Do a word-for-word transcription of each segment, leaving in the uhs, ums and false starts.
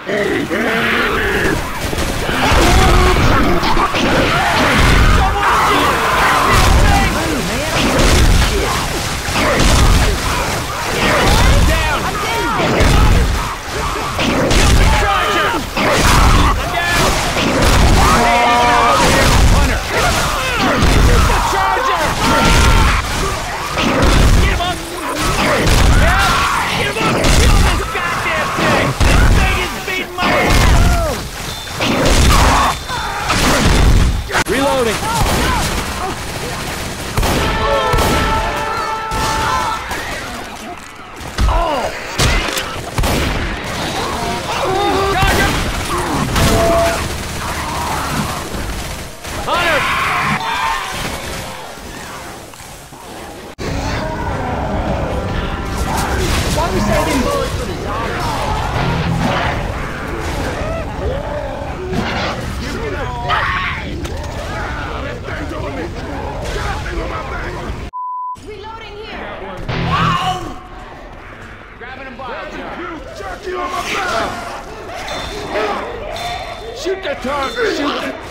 Shoot the target! Shoot it!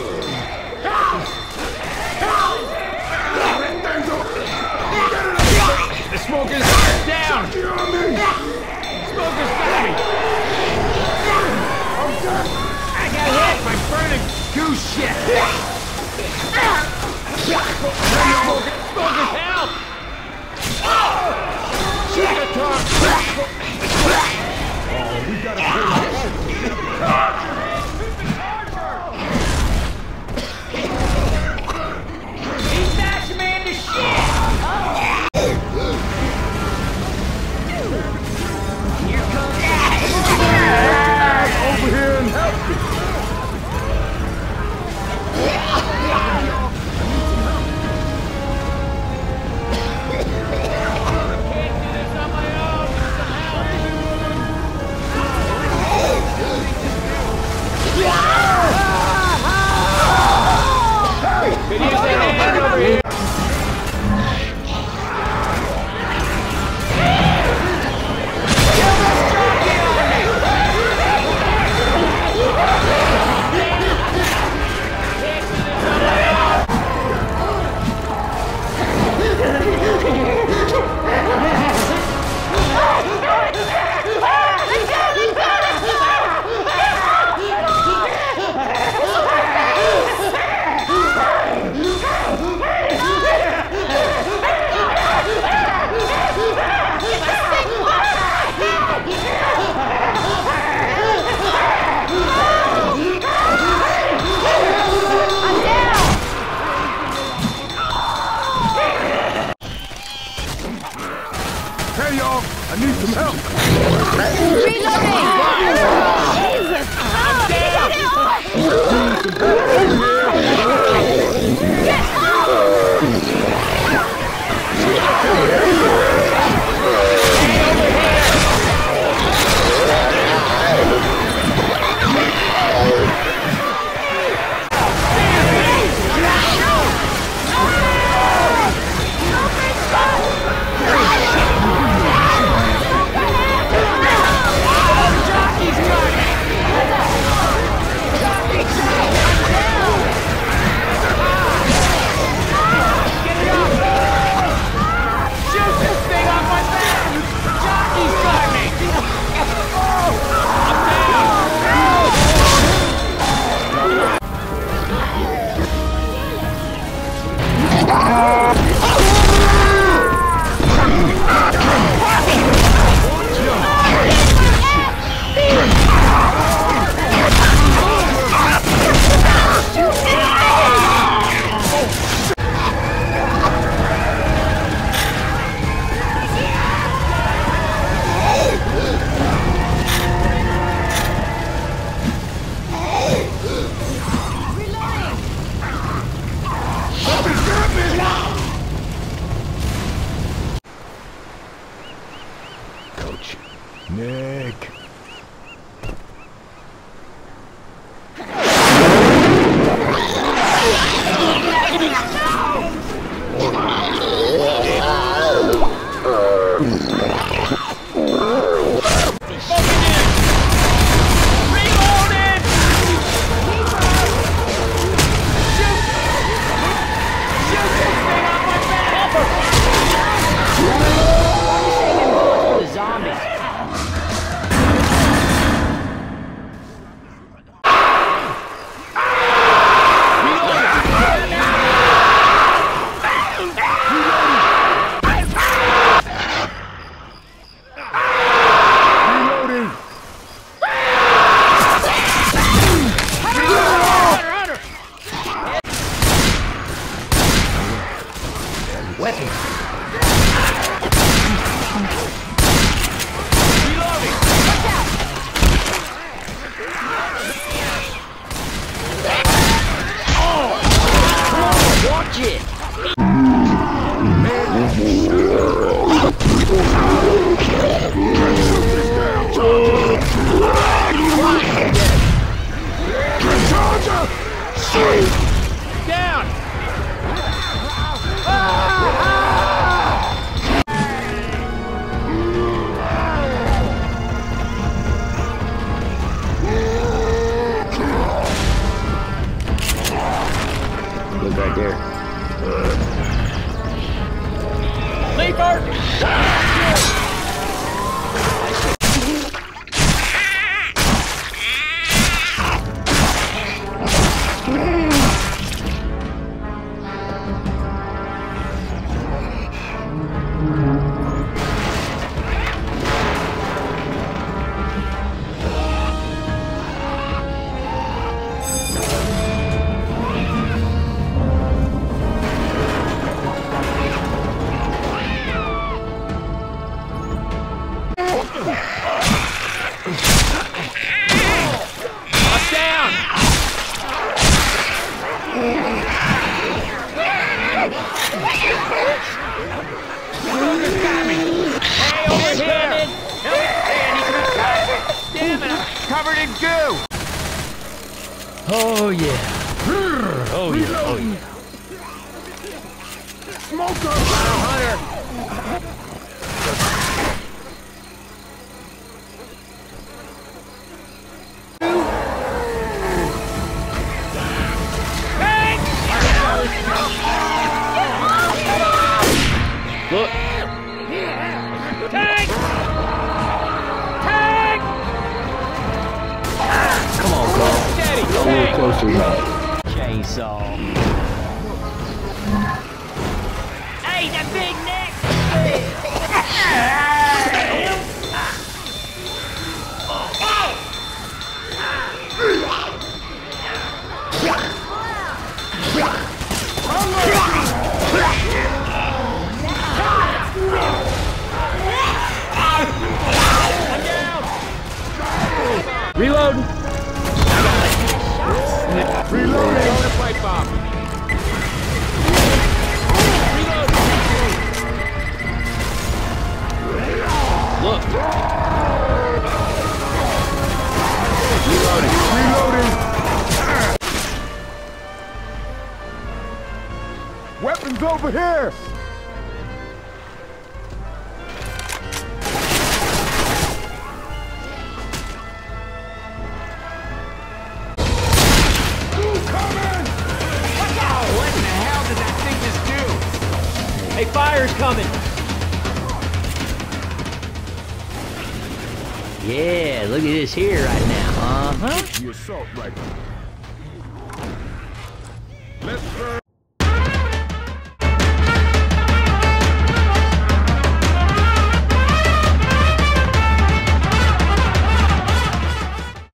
The smoker's down! Smoker's got me! I got hit by burning goose shit! Smoker, smoker's help! Shoot the target! Oh, we gotta pull it. Hey y'all, I need some help. Reloading! Jesus! I'm dead! Get Coach. Nick. Reloading! Lock down! Logan's got me! Hey, over here! Help me! Damn it, I'm covered in goo! Oh yeah. Oh yeah. Oh yeah. Smoker! Hunter! Look. Tank! Tank! Come on, Carl. Steady, A little tank! closer now. Chainsaw. Hey, the big neck! Reload. Reloading! Throw the pipe bomb! Reload! Look. Reloading! Reloading! Weapons over here! What in the hell did that thing just do? Hey, fire's coming. Yeah, look at this here right now. Uh-huh. The assault rifle. Let's burn.